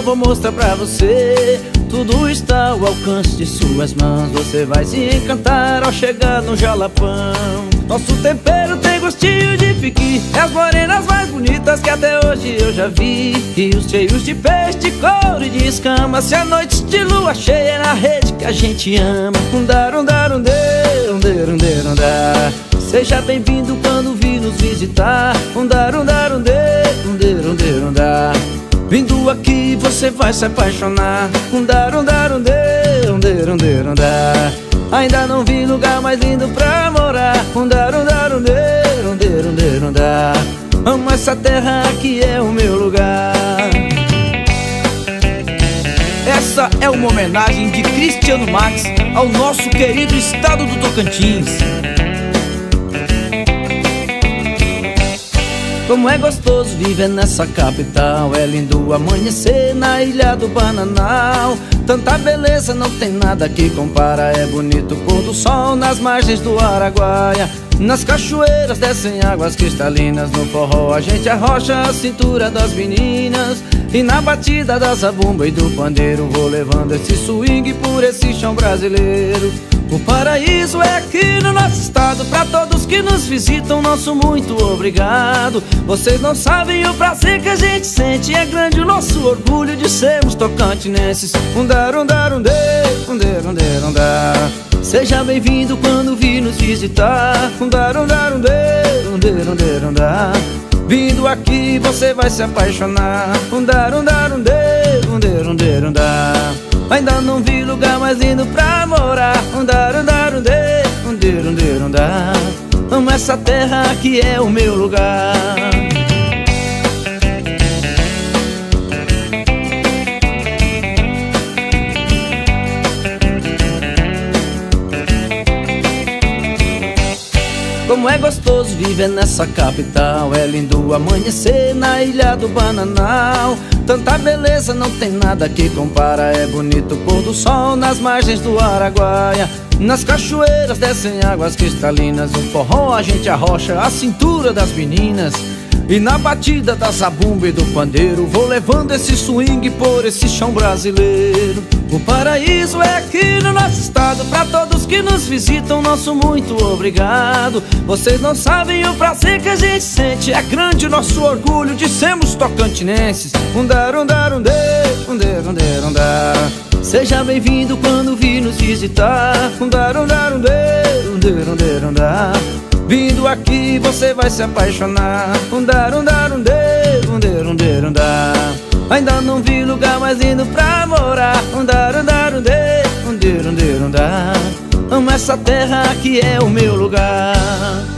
vou mostrar pra você. Tudo está ao alcance de suas mãos. Você vai se encantar ao chegar no Jalapão. Nosso tempero tem gostinho de piqui. É as morenas mais bonitas que até hoje eu já vi. Rios cheios de peixe, de couro e de escama. Se a noite de lua cheia é na rede que a gente ama. Seja bem-vindo quando vir nos visitar. Vindo aqui você vai se apaixonar. Ainda não vi lugar mais lindo pra morar. Amo essa terra, aqui é o meu lugar. Essa é uma homenagem de Cristiano Max ao nosso querido estado do Tocantins. Como é gostoso viver nessa capital. É lindo amanhecer na ilha do Bananal. Tanta beleza, não tem nada que compara. É bonito o pôr do sol nas margens do Araguaia. Nas cachoeiras descem águas cristalinas. No forró a gente arrocha a cintura das meninas. E na batida da zabumba e do pandeiro vou levando esse swing por esse chão brasileiro. O paraíso é aqui no nosso estado. Pra todos que nos visitam, nosso muito obrigado. Vocês não sabem o prazer que a gente sente. É grande o nosso orgulho de sermos tocantinenses. Seja bem-vindo quando vir nos visitar. Vindo aqui você vai se apaixonar. Ainda não vi lugar mais lindo pra morar. Amo essa terra, que é o meu lugar. Como é gostoso viver nessa capital. É lindo amanhecer na ilha do Bananal. Tanta beleza, não tem nada que compara. É bonito o pôr do sol nas margens do Araguaia. Nas cachoeiras descem águas cristalinas. No forró a gente arrocha a cintura das meninas. E na batida da zabumba e do pandeiro vou levando esse swing por esse chão brasileiro. O paraíso é aqui no nosso estado. Pra todos que nos visitam, nosso muito obrigado. Vocês não sabem o prazer que a gente sente. É grande o nosso orgulho de sermos tocantinenses. Seja bem-vindo quando vir nos visitar. Vindo aqui você vai se apaixonar. Ainda não vi lugar mais lindo pra morar. Amo essa terra, que é o meu lugar.